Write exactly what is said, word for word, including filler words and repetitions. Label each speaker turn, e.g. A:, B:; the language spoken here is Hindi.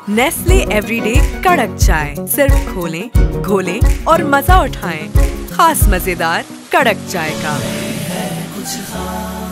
A: नेस्ले एवरीडे कड़क चाय, सिर्फ खोलें, घोलें और मजा उठाएं खास मजेदार कड़क चाय का।